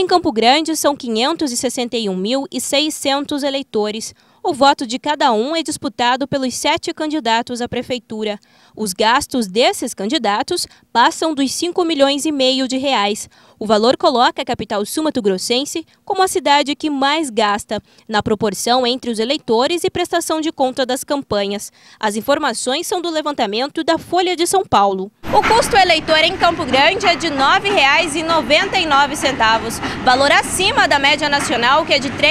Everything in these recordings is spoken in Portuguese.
Em Campo Grande, são 561.600 eleitores. O voto de cada um é disputado pelos 7 candidatos à prefeitura. Os gastos desses candidatos passam dos 5,5 milhões de reais. O valor coloca a capital sul-mato-grossense como a cidade que mais gasta, na proporção entre os eleitores e prestação de conta das campanhas. As informações são do levantamento da Folha de São Paulo. O custo eleitor em Campo Grande é de R$ 9,99, valor acima da média nacional, que é de R$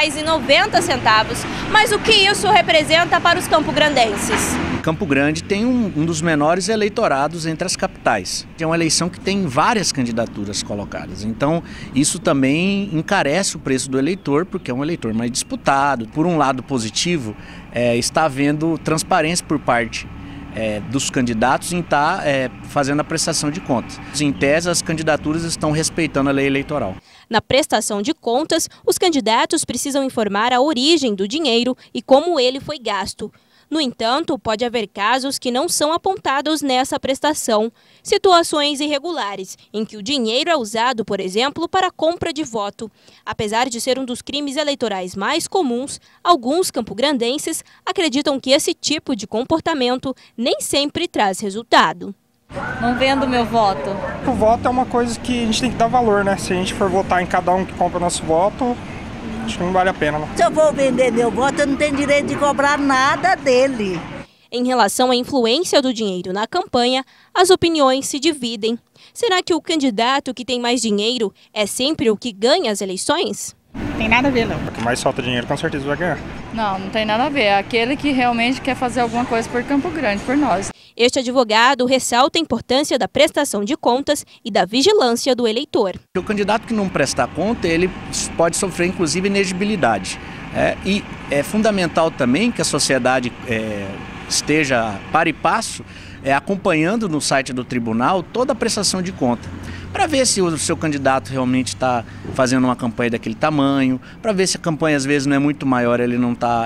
3,90. Mas o que isso representa para os campograndenses? Campo Grande tem um dos menores eleitorados entre as capitais. É uma eleição que tem várias candidaturas colocadas, então isso também encarece o preço do eleitor, porque é um eleitor mais disputado. Por um lado positivo, está havendo transparência por parte dos candidatos em estar fazendo a prestação de contas. Em tese, as candidaturas estão respeitando a lei eleitoral. Na prestação de contas, os candidatos precisam informar a origem do dinheiro e como ele foi gasto. No entanto, pode haver casos que não são apontados nessa prestação. Situações irregulares, em que o dinheiro é usado, por exemplo, para a compra de voto. Apesar de ser um dos crimes eleitorais mais comuns, alguns campograndenses acreditam que esse tipo de comportamento nem sempre traz resultado. Não vendo meu voto. O voto é uma coisa que a gente tem que dar valor, né? Se a gente for votar em cada um que compra nosso voto, acho que não vale a pena, não. Se eu vou vender meu voto, eu não tenho direito de cobrar nada dele. Em relação à influência do dinheiro na campanha, as opiniões se dividem. Será que o candidato que tem mais dinheiro é sempre o que ganha as eleições? Tem nada a ver, não. O que mais falta dinheiro com certeza vai ganhar. Não, não tem nada a ver. É aquele que realmente quer fazer alguma coisa por Campo Grande, por nós. Este advogado ressalta a importância da prestação de contas e da vigilância do eleitor. O candidato que não prestar conta, ele pode sofrer inclusive inegibilidade. E é fundamental também que a sociedade esteja para e passo, acompanhando no site do tribunal toda a prestação de conta, para ver se o seu candidato realmente está fazendo uma campanha daquele tamanho, para ver se a campanha às vezes não é muito maior, ele não está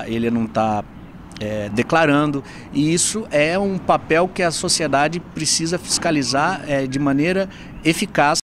declarando, e isso é um papel que a sociedade precisa fiscalizar de maneira eficaz.